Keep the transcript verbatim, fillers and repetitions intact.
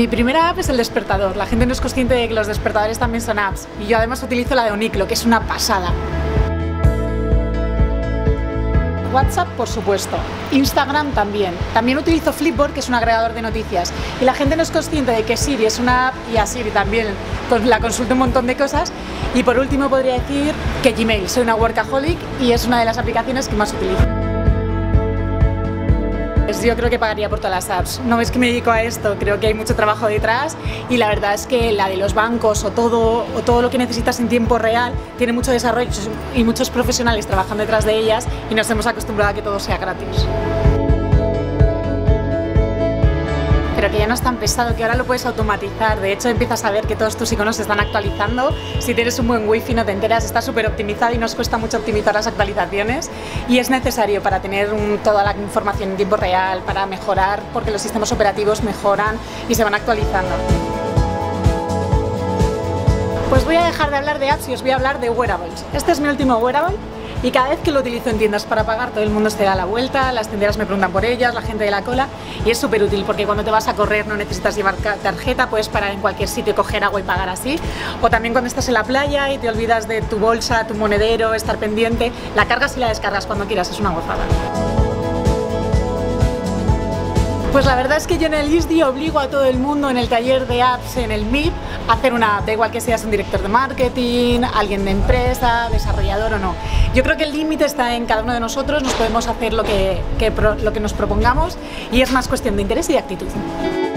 Mi primera app es el despertador. La gente no es consciente de que los despertadores también son apps. Y yo además utilizo la de Oniklo, que es una pasada. WhatsApp, por supuesto. Instagram también. También utilizo Flipboard, que es un agregador de noticias. Y la gente no es consciente de que Siri es una app y a Siri también la consulto un montón de cosas. Y por último podría decir que Gmail. Soy una workaholic y es una de las aplicaciones que más utilizo. Yo creo que pagaría por todas las apps. No es que me dedico a esto, creo que hay mucho trabajo detrás y la verdad es que la de los bancos o todo, o todo lo que necesitas en tiempo real tiene mucho desarrollo y muchos profesionales trabajando detrás de ellas y nos hemos acostumbrado a que todo sea gratis. Pero que ya no es tan pesado, que ahora lo puedes automatizar. De hecho, empiezas a ver que todos tus iconos se están actualizando. Si tienes un buen wifi no te enteras, está súper optimizado y nos cuesta mucho optimizar las actualizaciones. Y es necesario para tener un, toda la información en tiempo real, para mejorar, porque los sistemas operativos mejoran y se van actualizando. Pues voy a dejar de hablar de apps y os voy a hablar de wearables. Este es mi último wearable. Y cada vez que lo utilizo en tiendas para pagar, todo el mundo se da la vuelta, las tienderas me preguntan por ellas, la gente de la cola, y es súper útil porque cuando te vas a correr no necesitas llevar tarjeta, puedes parar en cualquier sitio, coger agua y pagar así, o también cuando estás en la playa y te olvidas de tu bolsa, tu monedero, estar pendiente, la cargas y la descargas cuando quieras, es una gozada. Pues la verdad es que yo en el I S D I obligo a todo el mundo en el taller de apps, en el M I P, a hacer una app, da igual que seas un director de marketing, alguien de empresa, desarrollador o no. Yo creo que el límite está en cada uno de nosotros, nos podemos hacer lo que, que, lo que nos propongamos y es más cuestión de interés y de actitud.